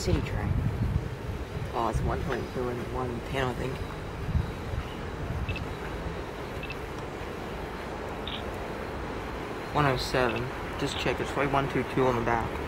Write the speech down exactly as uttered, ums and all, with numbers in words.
city train. Oh, it's one twenty-two and one ten, I think. one oh seven. Just check, it's probably one two two on the back.